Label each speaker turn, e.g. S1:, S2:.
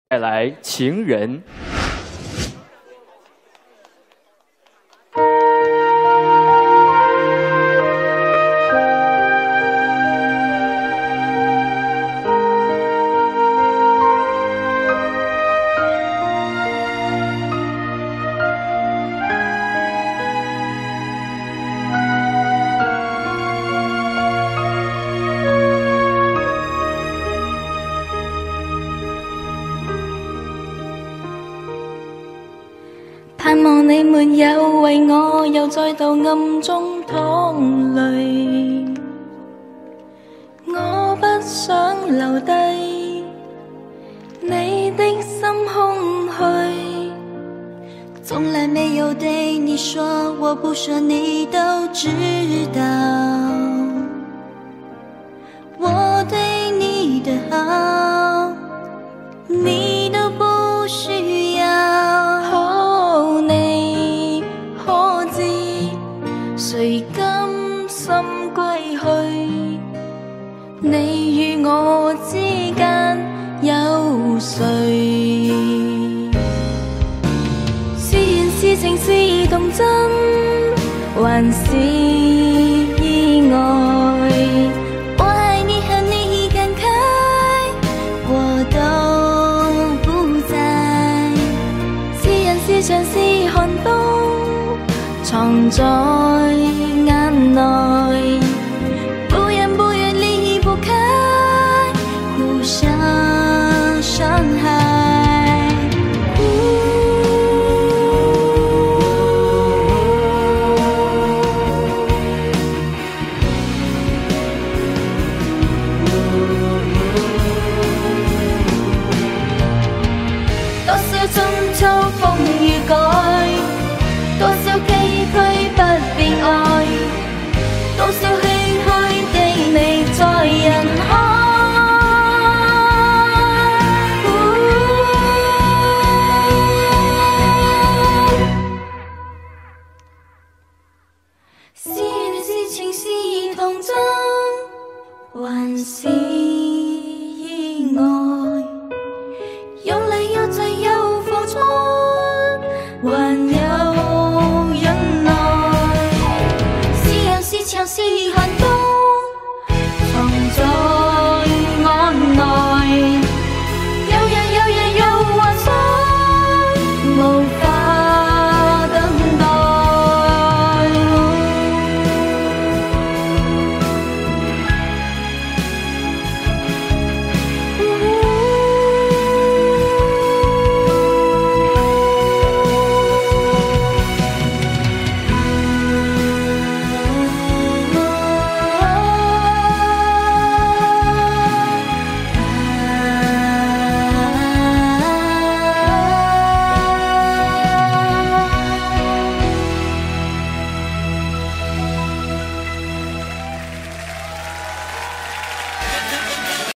S1: 带来情人。
S2: 盼望你沒有為我又再度暗中淌淚，我不想留低你的心空虛，
S3: 從來沒有對你說，我不說你都知道，我對你的好你都不需要。
S2: 誰甘心歸去？你與我之間有誰？是緣是情是童真，還是意外？
S3: 我愛你和你感慨，我都不在。
S2: 是人是牆是寒冬，藏在眼內，
S3: 不遠不遠離不開，互相傷害。
S2: 多少春秋風雨改，